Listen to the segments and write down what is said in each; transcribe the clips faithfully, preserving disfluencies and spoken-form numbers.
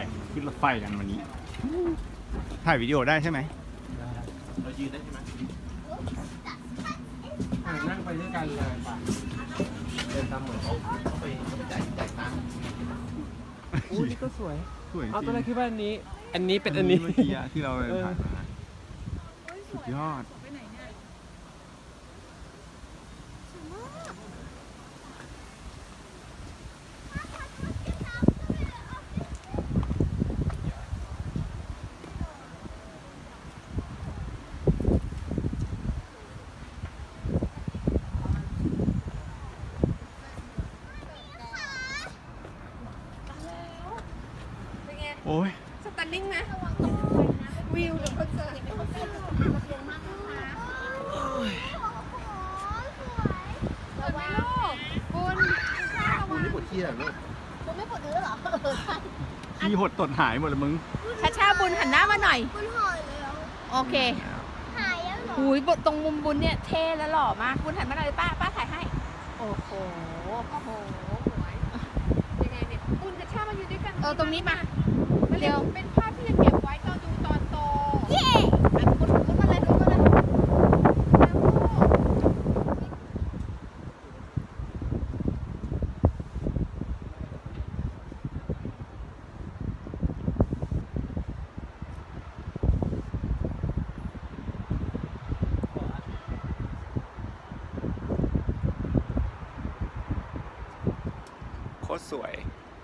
ขึ้นรถไฟกันวันนี้ถ่ายวิดีโอได้ใช่ไหมเรายืนได้ใช่ไหมนั่งไปด้วยกันเลยป่ะเดินตามเหมือนเขาเขาไปเขาไปจ่ายจ่ายตังค์อุ้ยนี่ก็สวยสวยจริงเอาตัวแรกคิดว่าอันนี้อันนี้เป็นอันนี้เมื่อกี้ที่เราผ่านมาสุดยอดโอ้ยสตันนิ่งไหมวิวหรือคอนเสิร์ตระวังลูกคุณคุณไม่ปวดขี้หรอลูกคุณไม่ปวดเนื้อหรอขี้หดตดหายหมดเลยมึงชาชาบุญหันหน้ามาหน่อยบุญหายแล้วโอเคหายแล้วหรอหุยตรงมุมบุญเนี่ยเท่และหล่อมากบุญหันมาหน่อยป้าป้าถ่ายให้โอ้โหโอ้โหยังไงเนี่ยบุญกับชามาอยู่ด้วยกันเออตรงนี้มาเร็วเป็นภาพที่จะเก็บไว้ตอนดูตอนโตเย้คุณคุณมาเลยคุณมาเลยโคตรสวย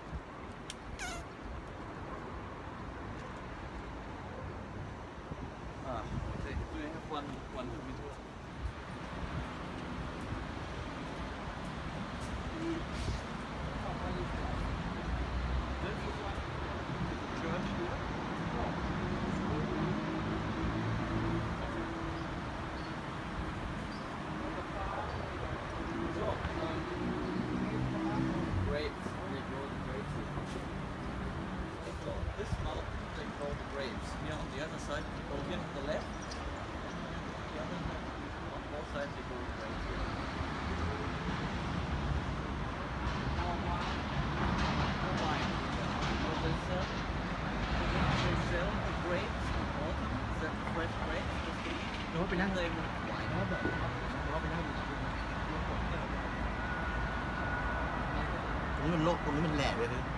เราไปนั่งเลยมันไหวแล้วแบบเราไปนั่งตรงนี้มันโลกตรงนี้มันแหลกเลยคือ